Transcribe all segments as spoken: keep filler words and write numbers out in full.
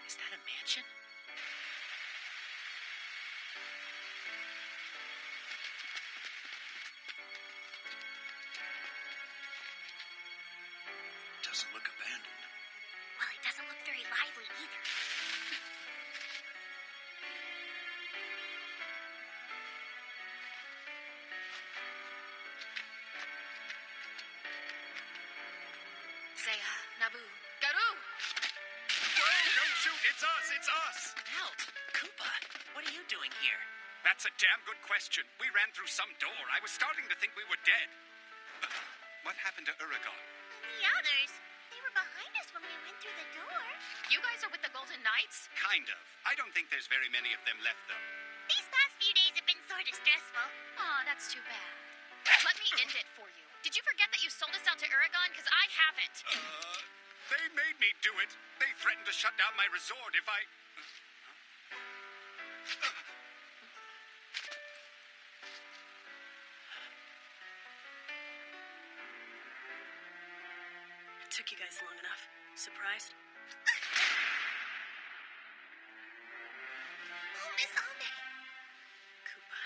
Is that a mansion? Doesn't look abandoned. Well, it doesn't look very lively either. Zeha, Nabu, Garou! Whoa, don't shoot! It's us! It's us! Melt! Koopa, what are you doing here? That's a damn good question. We ran through some door. I was starting to think we were dead. What happened to Uragon? The others, they were behind us when we went through the door. You guys are with the Golden Knights? Kind of. I don't think there's very many of them left, though. These past few days have been sort of stressful. Aw, that's too bad. Let me end it for you. Did you forget that you sold us out to Aragon? Because I haven't. Uh, they made me do it. They threatened to shut down my resort if I... It took you guys long enough. Surprised? Oh, Miss Ame. Koopa.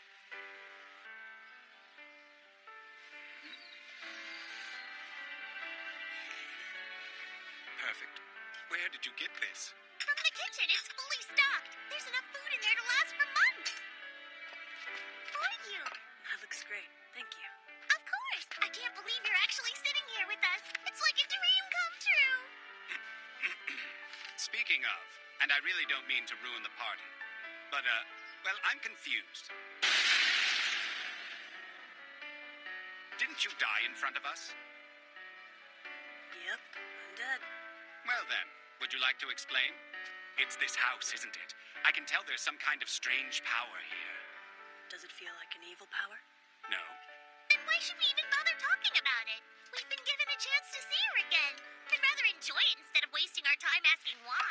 Perfect. Where did you get this? From the kitchen. It's fully stocked. There's enough food in there to last for months. For you. That looks great. Thank you. Of course. I can't believe you're actually sitting here with us. It's like a dream come true. Speaking of, and I really don't mean to ruin the party, but, uh, well, I'm confused. Didn't you die in front of us? Yep, I'm dead. Well then, would you like to explain? It's this house, isn't it? I can tell there's some kind of strange power here. Does it feel like an evil power? No? Then why should we even bother talking about it? We've been given a chance to see her again. I'd rather enjoy it instead of wasting our time asking why.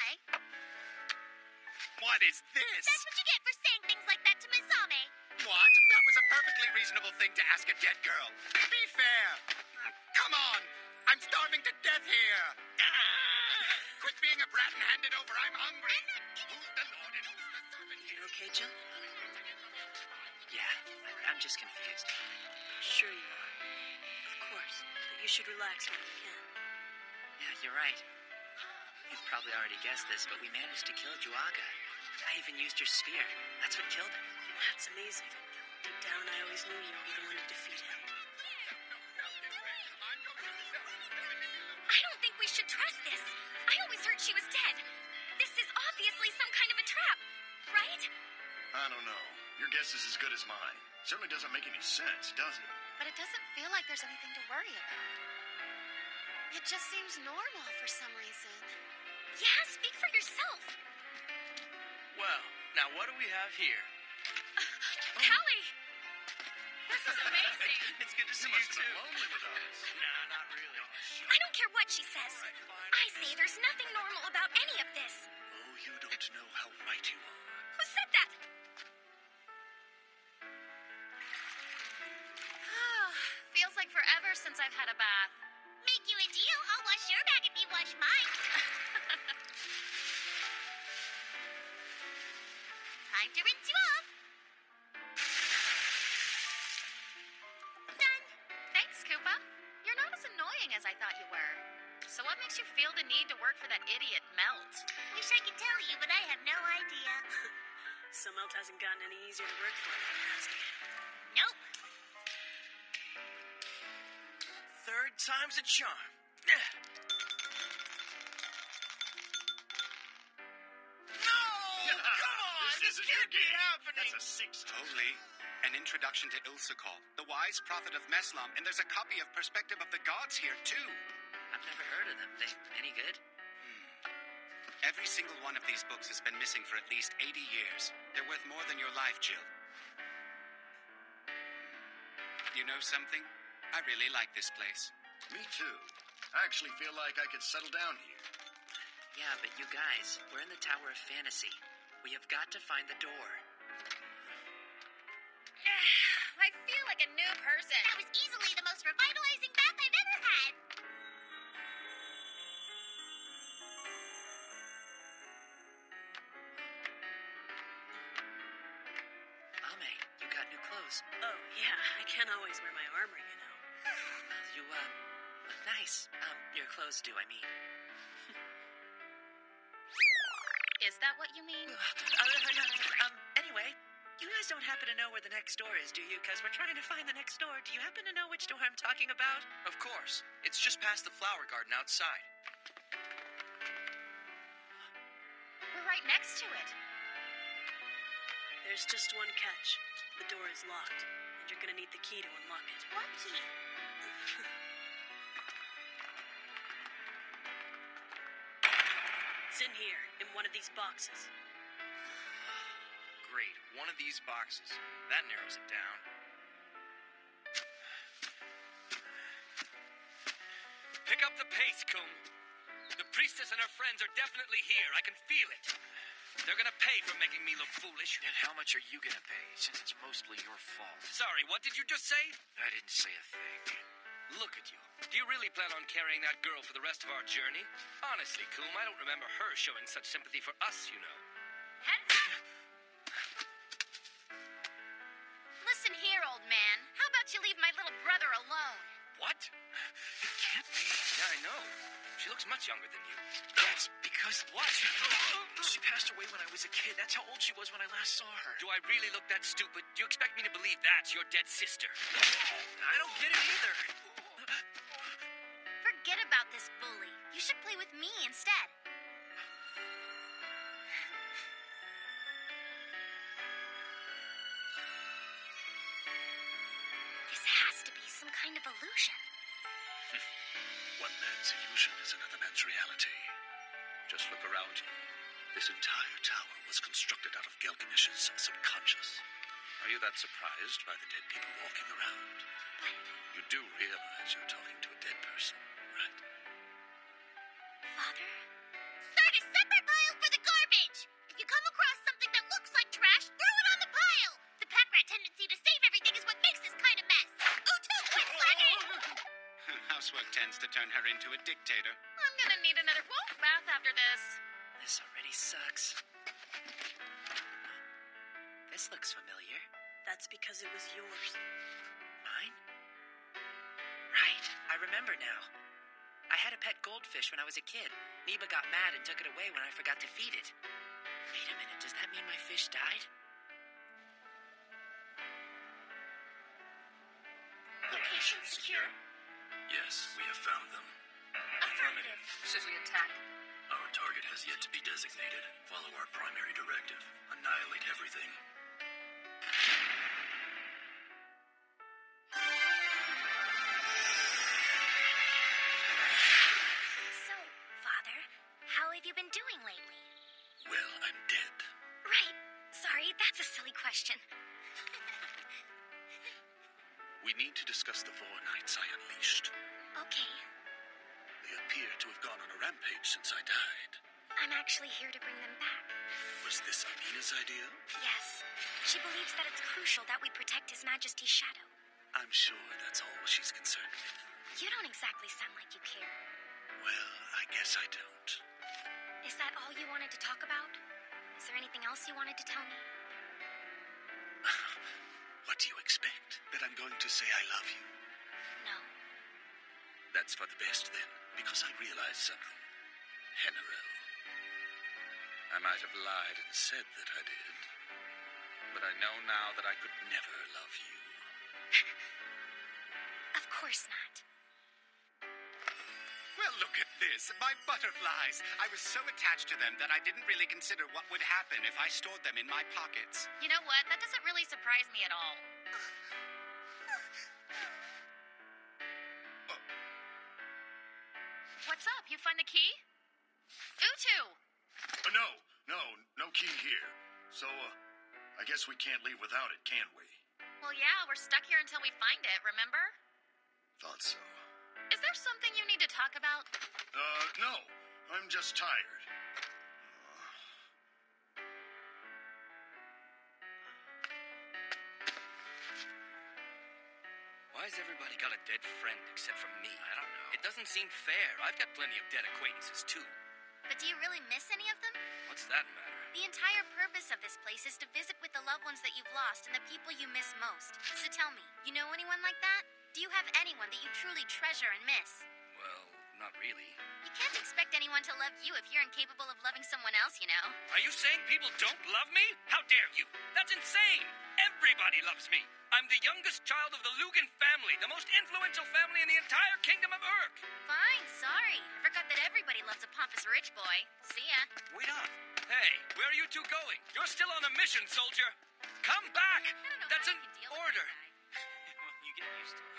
What is this? That's what you get for saying things like that to Miss Ame. What? That was a perfectly reasonable thing to ask a dead girl. Be fair. Come on. I'm starving to death here. Quit being a brat and hand it over. I'm hungry. Who's the lord and who's the servant You here? okay, Jill? Yeah, I- I'm just confused. Sure you are. Of course. But you should relax when you can. Yeah, you're right. You've probably already guessed this, but we managed to kill Juaga. I even used your spear. That's what killed him. That's amazing. Deep down, I always knew you were the one to defeat him. I don't think we should trust this. I always heard she was dead. This is obviously some kind of a trap, right? I don't know. Your guess is as good as mine. Certainly doesn't make any sense, does it? But it doesn't feel like there's anything to worry about. It just seems normal for some reason. Yeah, speak for yourself. Well, now what do we have here? Callie! This is amazing. It's good to see You you, must have too. been lonely with us. Nah, not really. I don't care what she says. I say there's nothing normal about any of this. Oh, you don't know how right you are. Who said that? Feels like forever since I've had a bath. Make you a deal. I'll wash your back if you wash mine. Time to rinse you off. Done. Thanks, Koopa. You're not as annoying as I thought you were. So what makes you feel the need to work for that idiot Melt? Wish I could tell you, but I have no idea. So Melt hasn't gotten any easier to work for, if you ask. Nope. Third time's a charm. No! Come on! This isn't can't your be game. happening! That's a six. Totally. An introduction to Ilsakal, the wise prophet of Meslam, and there's a copy of Perspective of the Gods here, too. I've never heard of them. They any good? Every single one of these books has been missing for at least eighty years. They're worth more than your life, Jill. You know something? I really like this place. Me too. I actually feel like I could settle down here. Yeah, but you guys, we're in the Tower of Fantasy. We have got to find the door. I feel like a new person. That was easily the most revitalizing bath I've ever had. new clothes. Oh, yeah, I can't always wear my armor, you know. Well, you, uh, look nice. Um, your clothes do, I mean. Is that what you mean? Uh, um, anyway, you guys don't happen to know where the next door is, do you? Because we're trying to find the next door. Do you happen to know which door I'm talking about? Of course. It's just past the flower garden outside. We're right next to it. There's just one catch. The door is locked, and you're gonna need the key to unlock it. What key? It's in here, in one of these boxes. Great. One of these boxes. That narrows it down. Pick up the pace, Coom. The priestess and her friends are definitely here. I can feel it. They're gonna pay for making me look foolish. And how much are you gonna pay, since it's mostly your fault? Sorry, what did you just say? I didn't say a thing. Look at you. Do you really plan on carrying that girl for the rest of our journey? Honestly, Coom, I don't remember her showing such sympathy for us, you know. Heads up! Listen here, old man. How about you leave my little brother alone? What? It can't be. Yeah, I know. She looks much younger than you. That's because... What? She passed away when I was a kid. That's how old she was when I last saw her. Do I really look that stupid? Do you expect me to believe that's your dead sister? I don't get it either. Forget about this bully. You should play with me instead. This has to be some kind of illusion. One man's illusion is another man's reality. Just look around you. This entire tower was constructed out of Gilgamesh's subconscious. Are you that surprised by the dead people walking around? But, You do realize you're talking to a dead person, right? Father? Start a separate pile for the garbage! If you come across something that looks like trash, throw it on the pile! The pack rat tendency to save everything is what makes this kind of mess. Utu, quit slacking! Housework tends to turn her into a dictator. I'm gonna need another wolf bath after this. This already sucks. This looks familiar. That's because it was yours. Mine? Right, I remember now. I had a pet goldfish when I was a kid. Neba got mad and took it away when I forgot to feed it. Wait a minute, does that mean my fish died? Location secure. Yes, we have found them. Affirmative. Should we attack? Our target has yet to be designated. Follow our primary directive. Annihilate everything. So, Father, how have you been doing lately? Well, I'm dead. Right. Sorry, that's a silly question. We need to discuss the four knights I unleashed. Okay. They appear to have gone on a rampage since I died. I'm actually here to bring them back. Was this Amina's idea? Yes. She believes that it's crucial that we protect His Majesty's shadow. I'm sure that's all she's concerned with. You don't exactly sound like you care. Well, I guess I don't. Is that all you wanted to talk about? Is there anything else you wanted to tell me? What do you expect? That I'm going to say I love you? No. That's for the best then, because I realized something. Henarel. I might have lied and said that I did, but I know now that I could never love you. Of course not. Well, look at this. My butterflies. I was so attached to them that I didn't really consider what would happen if I stored them in my pockets. You know what? That doesn't really surprise me at all. What's up? You find the key? Utu! Uh, no, no, no key here. So, uh, I guess we can't leave without it, can we? Well, yeah, we're stuck here until we find it, remember? Thought so. Is there something you need to talk about? Uh, no. I'm just tired. Why has everybody got a dead friend except for me? I don't know. It doesn't seem fair. I've got plenty of dead acquaintances, too. But do you really miss any of them? What's that matter? The entire purpose of this place is to visit with the loved ones that you've lost and the people you miss most. So tell me, you know anyone like that? Do you have anyone that you truly treasure and miss? Well, not really. You can't expect anyone to love you if you're incapable of loving someone else, you know? Are you saying people don't love me? How dare you? That's insane! Everybody loves me. I'm the youngest child of the Lugan family, the most influential family in the entire kingdom of Urk. Fine, sorry. I forgot that everybody loves a pompous rich boy. See ya. Wait up. Hey, where are you two going? You're still on a mission, soldier. Come back! I don't know That's how an you can deal with order. this guy. Well, you get used to it.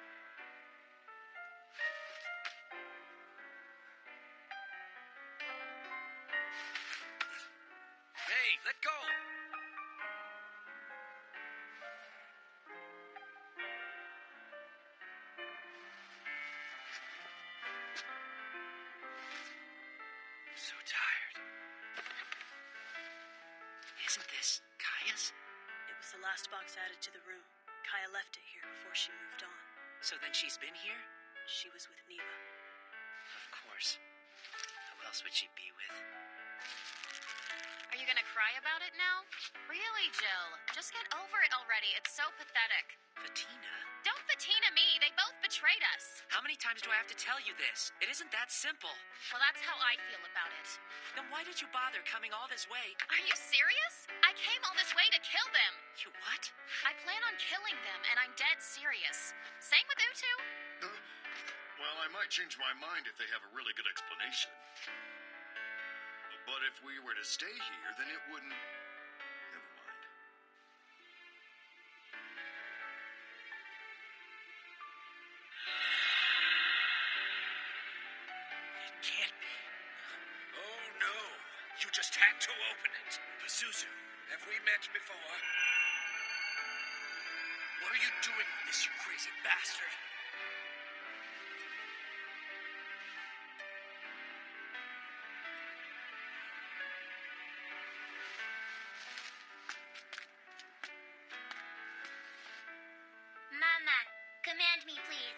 Hey, let go! So tired. Isn't this Kaya's? It was the last box added to the room. Kaya left it here before she moved on. So then she's been here? She was with Neva. Of course. Who else would she be with? Are you gonna cry about it now? Really, Jill? Just get over it already. It's so pathetic. Fatina? Don't patina me. They both betrayed us. How many times do I have to tell you this? It isn't that simple. Well, that's how I feel about it. Then why did you bother coming all this way? Are you serious? I came all this way to kill them. You what? I plan on killing them, and I'm dead serious. Same with Utu. Huh? Well, I might change my mind if they have a really good explanation. But if we were to stay here, then it wouldn't... Never mind. It can't be. Oh, no. You just had to open it. Pazuzu, have we met before? What are you doing with this, you crazy bastard? Mama, command me, please.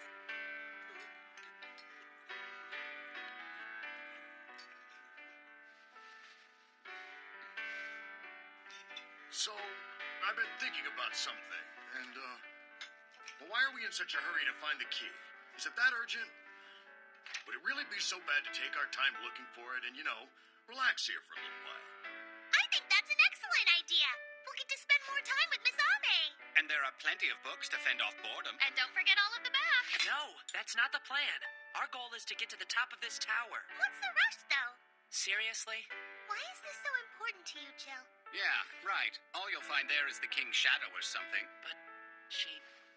So, I've been thinking about something, and, uh... Well, why are we in such a hurry to find the key? Is it that urgent? Would it really be so bad to take our time looking for it and, you know, relax here for a little while? I think that's an excellent idea. We'll get to spend more time with Miss Ame. And there are plenty of books to fend off boredom. And don't forget all of the baths. No, that's not the plan. Our goal is to get to the top of this tower. What's the rush, though? Seriously? Why is this so important to you, Jill? Yeah, right. All you'll find there is the King's Shadow or something. But she...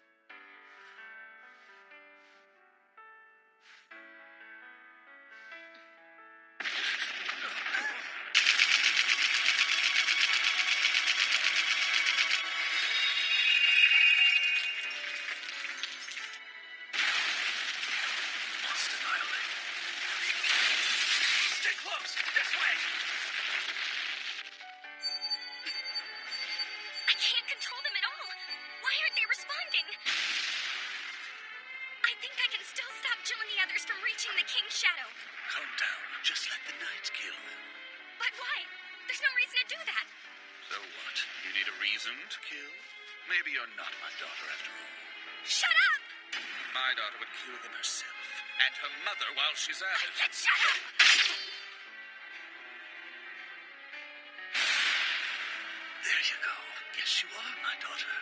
Must annihilate. Stay close! This way! I can't control them at all. Why aren't they responding? I think I can still stop Jill and the others from reaching the King's Shadow. Calm down. Just let the night kill them. But why? There's no reason to do that. So what? You need a reason to kill? Maybe you're not my daughter after all. Shut up! My daughter would kill them herself. And her mother while she's at I it. said shut up! There you go. Yes, you are my daughter.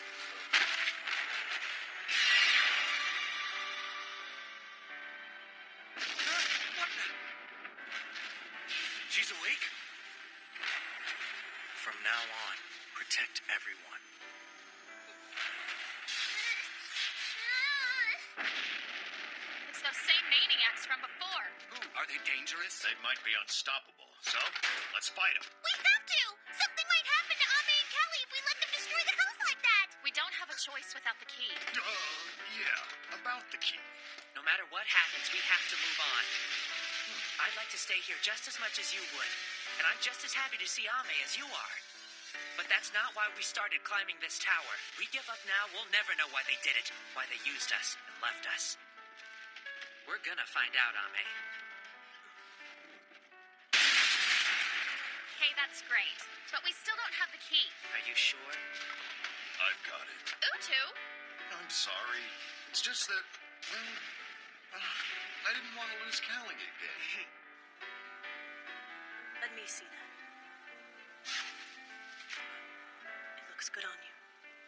She's awake? From now on, protect everyone. It's those same maniacs from before. Ooh, are they dangerous? They might be unstoppable. So, let's fight them. We have to! Something might happen to Ame and Kelly if we let them destroy the house like that! We don't have a choice without the key. Uh, yeah, about the key. No matter what happens, we have to move on. I'd like to stay here just as much as you would. And I'm just as happy to see Ame as you are. But that's not why we started climbing this tower. We give up now, we'll never know why they did it. Why they used us and left us. We're gonna find out, Ame. Hey, that's great. But we still don't have the key. Are you sure? I've got it. Utu? I'm sorry. It's just that, well, uh, I didn't want to lose Callie again. Let me see that. It looks good on you.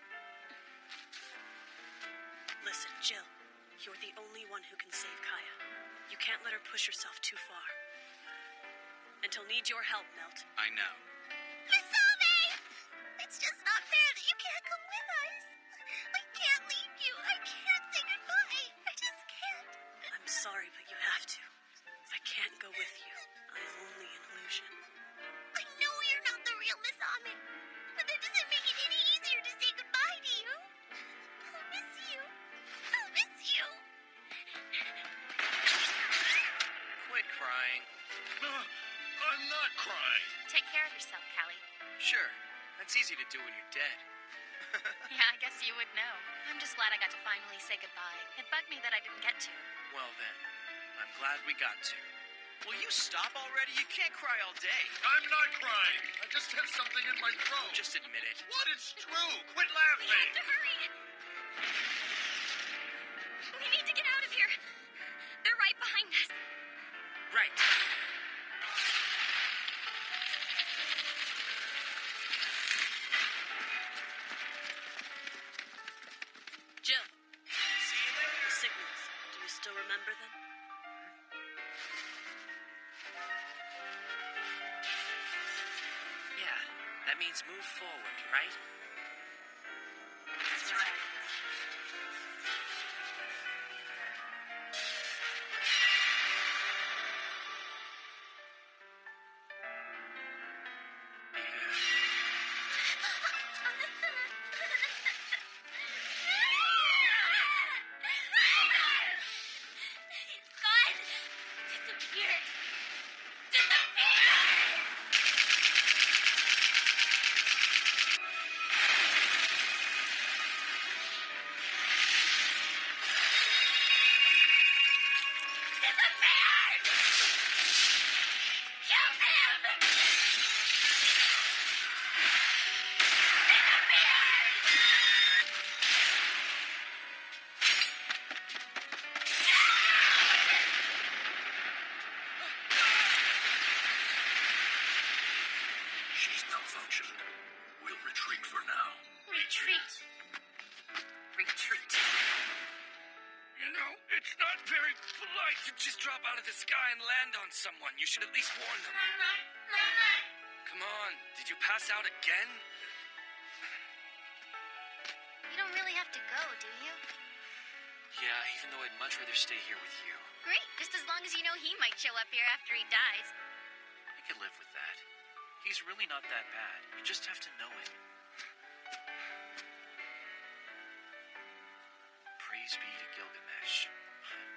Listen, Jill, you're the only one who can save Kaya. You can't let her push herself too far. And he'll need your help, Melt. I know. Masame! It's just not fair that you can't come with us. I can't leave you. I can't say goodbye. I just can't. I'm sorry, but you have to. I can't go with you. I'm only an illusion. I know you're not the real Masame, but that doesn't make it any easier to say goodbye to you. I'll miss you. I'll miss you. Quit crying. Uh, I'm not crying. Take care of yourself, Callie. Sure. That's easy to do when you're dead. Yeah, I guess you would know. I'm just glad I got to finally say goodbye. It bugged me that I didn't get to. Well then, I'm glad we got to. Will you stop already? You can't cry all day. I'm not crying. I just have something in my throat. Just admit it. What? It's true. Quit We laughing. have to hurry. We need to get out of here. They're right behind us. Right. Jill, See you there. the signals. Do you still remember them? Yeah, that means move forward, right? That's right. It's gone. Disappeared. Disappeared. Disappeared. Kill him. She's malfunctioned. We'll retreat for now. Retreat. Retreat. You know, it's not very polite to just drop out of the sky and land on someone. You should at least warn them. Mama, Mama. Come on, did you pass out again? You don't really have to go, do you? Yeah, even though I'd much rather stay here with you. Great, just as long as you know he might show up here after he dies. I could live with that. He's really not that bad. You just have to know it. Praise be to Gilgamesh.